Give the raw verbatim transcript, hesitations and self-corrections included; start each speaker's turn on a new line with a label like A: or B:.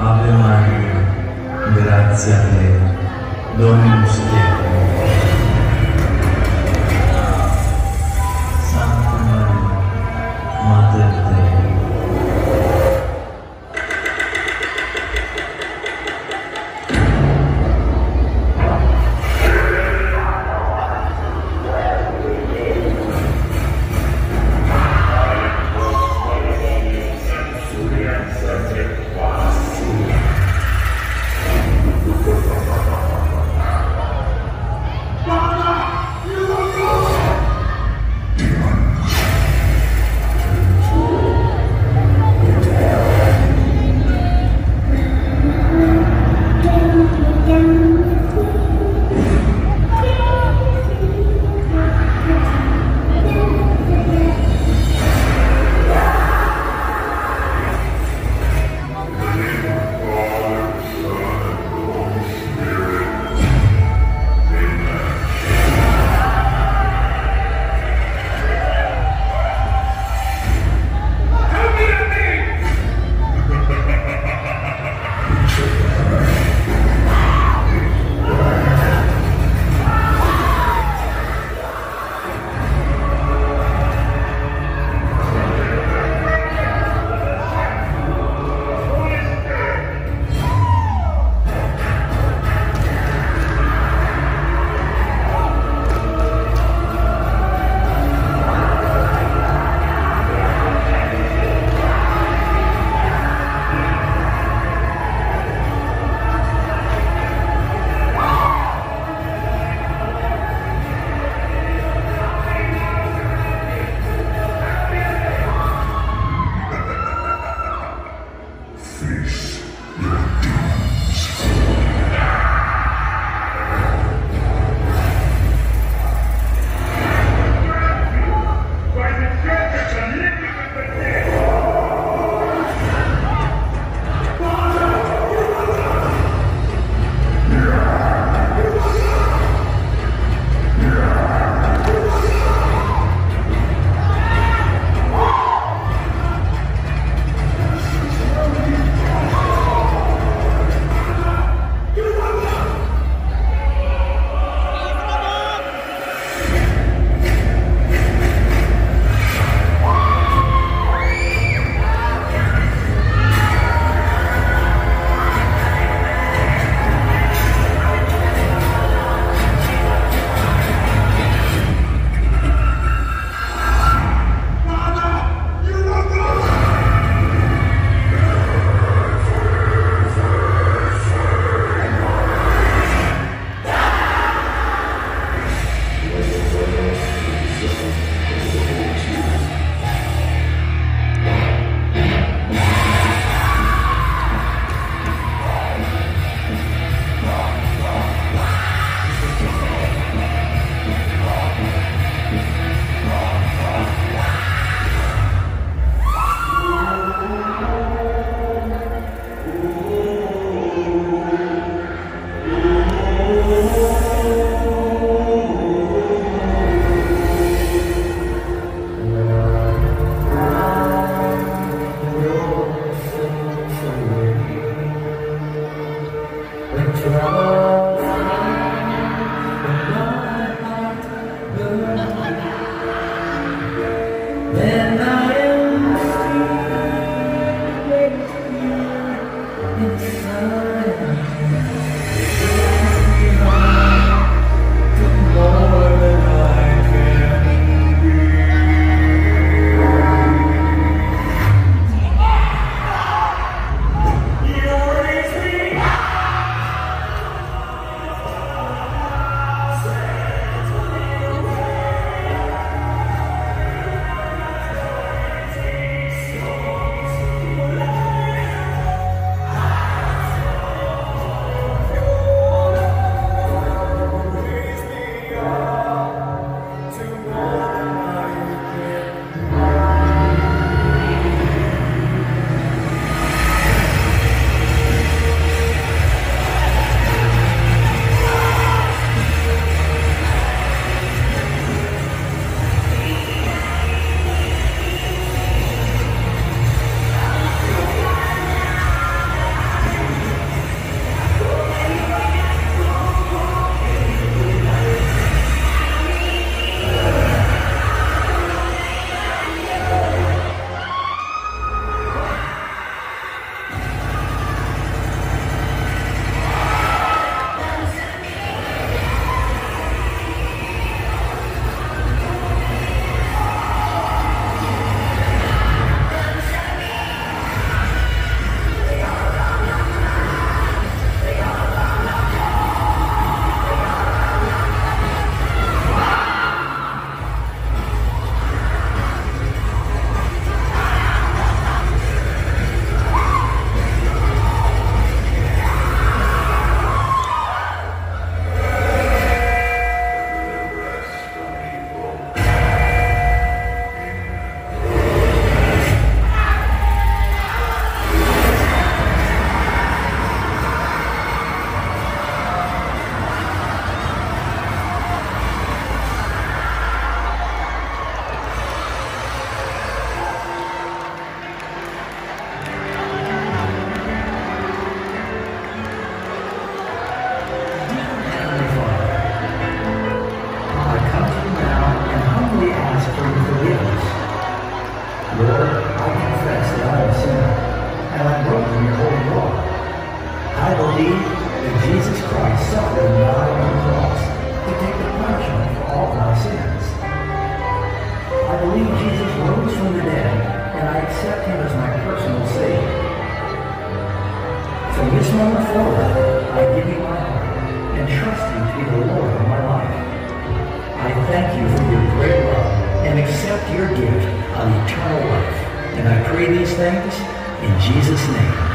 A: Ave Maria, grazia plena, Dominus tecum. Santa Maria, Mater Dei.
B: love from your holy law. I believe that Jesus Christ suffered and died on the cross to take the punishment for all of my sins. I believe Jesus rose from the dead, and I accept him as my personal Savior. From this moment forward, I give you my heart and trust you to be the Lord of my life. I thank you for your great love and accept your gift of eternal life. And I pray these things in Jesus' name.